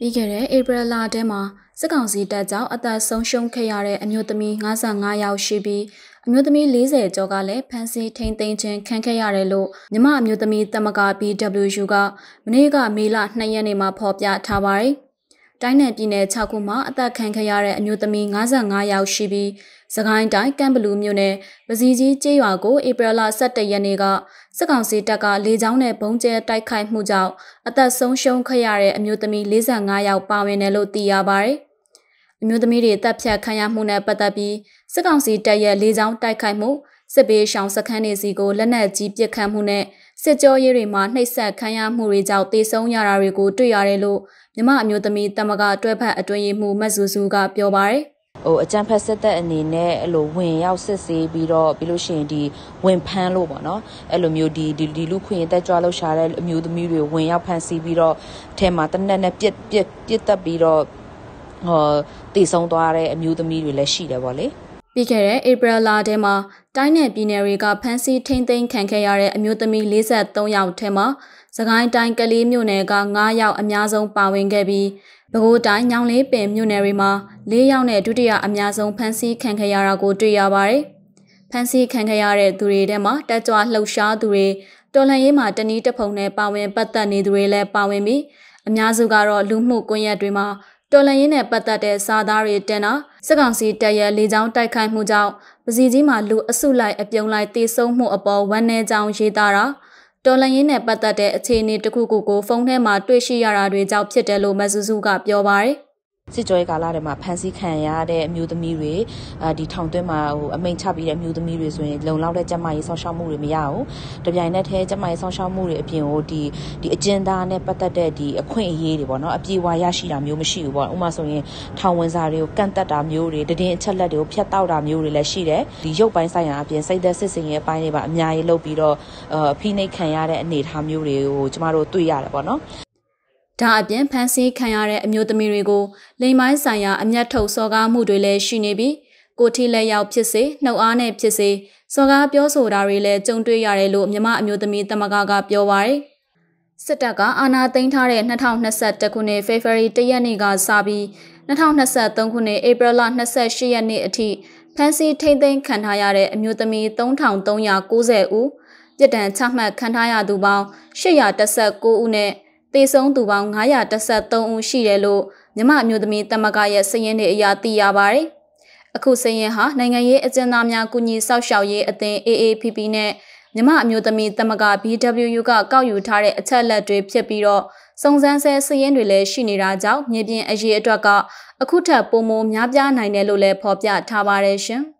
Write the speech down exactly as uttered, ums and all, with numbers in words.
ပြီးခဲ့တဲ့ဧပြီလထဲမှာစစ်ကောင်စီတပ်ကြောင့်အသက်ဆုံးရှုံးခဲ့ရတဲ့အမျိုးသမီး၅၅ယောက်ရှိပြီးအမျိုးသမီး၄၀ကျော်ကလည်းဖမ်းဆီးထိန်းသိမ်းခြင်းခံခဲ့ရတယ်လို့မြန်မာအမျိုးသမီးသမဂ္ဂ B W U ကမနေ့ကမေလ၂ရက်နေ့မှာဖော်ပြထားပါတယ်။တိုင်းနယ်ပြည်နယ်၆ခုမှာအသက်ခံခဲ့ရတဲ့အမျိုးသမီး၅၅ယောက်ရှိပြီးစကိုင်းတိုင်းကံဘလူမြို့နယ်ပစီကြီးကျေးရွာကိုဧပြီလ၁၁ရက်နေ့ကစစ်ကောင်စီတပ်ကလေကြောင်းနဲ့ဘုံကျဲတိုက်ခိုက်မှုကြောင့်အသက်ဆုံးရှုံးခဲ့ရတဲ့အမျိုးသမီး၄၅ယောက်ပါဝင်တယ်လို့သိရပါတယ်။အမျိုးသမီးတွေတပ်ဖြတ်ခံရမှုနဲ့ပတ်သက်ပြီးစစ်ကောင်စီတပ်ရဲ့လေကြောင်းတိုက်ခိုက်မှုစစ်ပေးရှောင်စခန်းတွေစီကိုလက်နက်ကြီးပစ်ခတ်မှုနဲ့စစ်ကြောရေးတွေမှာနှိပ်စက်ခံရမှုတွေကြောင့်တေဆုံးရတာတွေကိုတွေ့ရတယ်လို့မြန်မာအမျိုးသမီးသမဂ္ဂတွဲဖက်အတွင်းရေးမှူးမတ်စုစုကပြောပါတယ်ဟိုအကြံဖက်စစ်တပ်အနေနဲ့အဲ့လိုဝင်ရောက်စစ်ဆေးပြီးတော့ပြီးလို့ရှိရင်ဒီဝင်ဖမ်းလို့ပေါ့နော်အဲ့လိုမျိုးဒီဒီလူခွင့်တက်ကြွလောက်ရှာတဲ့အမျိုးသမီးတွေဝင်ရောက်ဖမ်းဆီးပြီးတော့အထက်မှာတနက်နဲ့ပြစ်ပြစ်ပြစ်တက်ပြီးတော့ဟောတည်ဆုံးသွားတဲ့အမျိုးသမီးတွေလည်းရှိတယ်ပေါ့လေပြီးခဲ့တဲ့ဧပြီလထဲမှာတိုင်းနယ်ပြည်နယ်တွေကဖမ်းဆီးထိန်းသိမ်းခံခဲ့ရတဲ့အမျိုးသမီး၄၃ယောက်ထဲမှာစကိုင်းတိုင်းကလေးမြို့နယ်က၅ယောက်အများဆုံးပါဝင်ခဲ့ပြီးပဲခူးတိုင်းညောင်လေးပင်မြို့နယ်တွေမှာ၄ယောက်နဲ့ဒုတိယအများဆုံးဖမ်းဆီးခံခဲ့ရတာကိုတွေ့ရပါတယ်။ဖမ်းဆီးခံခဲ့ရတဲ့သူတွေထဲမှာတက်ကြွလှုပ်ရှားသူတွေတော်လှန်ရေးမှာတနည်းတစ်ဖုံနဲ့ပါဝင်ပတ်သက်နေသူတွေလည်းပါဝင်ပြီးအများစုကတော့လူမှုကွန်ရက်တွေမှာတော်လှန်ရေးနဲ့ပတ်သက်တဲ့စာသားတွေတင်တာစစ်ကောင်စီတပ်ရဲ့လေကြောင်းတိုက်ခိုက်မှုကြောင့်ပစီကြီးမှာလူအစုလိုက်အပြုံလိုက်တေဆုံးမှုအပေါ်ဝမ်းနည်းကြောင်းရေးသားတာတော်လှန်ရေးနဲ့ပတ်သက်တဲ့အခြေအနေတစ်ခုခုကိုဖုန်းထဲမှာတွေ့ရှိရတာတွေကြောင့်ဖြစ်တယ်လို့မဆူဆူကပြောပါတယ်စစ်ကြောရေးကာလထဲမှာဖမ်းဆီးခံရတဲ့အမျိုးသမီးတွေအာဒီထောင်သွင်းမှာဟိုအမိန့်ချပြီးတဲ့အမျိုးသမီးတွေဆိုရင်လုံလောက်တဲ့ကျန်းမာရေးဆောင်ရှောက်မှုတွေမရဘူး။တပြိုင်နက်တည်းကျန်းမာရေးဆောင်ရှောက်မှုတွေအပြင်ကိုဒီဒီအကျဉ်းသားနဲ့ပတ်သက်တဲ့ဒီအခွင့်အရေးတွေပေါ့နော်အပြေအဝရရှိတာမျိုးမရှိဘူးပေါ့။ဥပမာဆိုရင်ထောင်ဝင်စာတွေကိုကန့်တက်တာမျိုးတွေတည်င်းအချက်လက်တွေကိုဖျက်တောက်တာမျိုးတွေလည်းရှိတယ်။ဒီရုပ်ပိုင်းဆိုင်ရာအပြင်စိတ်သက်စစ်စင်ရဲ့အပိုင်းတွေပါအများကြီးလုပ်ပြီးတော့အဖိနှိပ်ခံရတဲ့အနေအထားမျိုးတွေကိုကျမတို့တွေ့ရတယ်ပေါ့နော်။ဒါအပြင်ဖမ်းဆီးခံရတဲ့အမျိုးသမီးတွေကိုလိမ်မိုင်းဆိုင်ရာအမျက်ထုတ်စော်ကားမှုတွေလည်းရှိနေပြီးကိုထီလက်ရောက်ဖြစ်စေနှုတ်အားနဲ့ဖြစ်စေစော်ကားပြောဆိုတာတွေလည်းကြုံတွေ့ရတယ်လို့မြမအမျိုးသမီးသမဂ္ဂကပြောပါရယ်စစ်တပ်ကအာဏာသိမ်းထားတဲ့၂၀၂၁ခုနှစ်ဖေဖော်ဝါရီလရက်နေ့ကစပြီး၂၀၂၃ခုနှစ်ဧပြီလ၂၈ရက်နေ့အထိဖမ်းဆီးထိန်းသိမ်းခံထားရတဲ့အမျိုးသမီး၃ထောင်၃ရာ၉၀ဦးပြစ်ဒဏ်ချမှတ်ခံထားရသူပေါင်း၈ရာ၁၉ဦးနဲ့တေဆုံးသူပေါင်း၅ရာ၁၃ဦးရှိတယ်လို့မြန်မာအမျိုးသမီးသမဂ္ဂရဲ့စာရင်းတွေအရသိရပါတယ်။အခုစာရင်းဟာနိုင်ငံရေးအကျဉ်းသားများကုညီဆောက်ရှောက်ရေးအသင်း A A P P နဲ့မြန်မာအမျိုးသမီးသမဂ္ဂ B W U ကကောက်ယူထားတဲ့အချက်အလက်တွေဖြစ်ပြီးတော့စုံစမ်းဆဲစာရင်းတွေလည်းရှိနေတာကြောင့်မြေပြင်အရေးအတွက်ကအခုထပ်ပိုမိုများပြားနိုင်တယ်လို့လည်းဖော်ပြထားပါတယ်ရှင်။